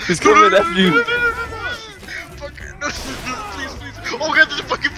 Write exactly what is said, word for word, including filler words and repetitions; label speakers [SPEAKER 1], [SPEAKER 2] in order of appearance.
[SPEAKER 1] He's coming after you.
[SPEAKER 2] Fuck, no, please, please. Oh god, there's a fucking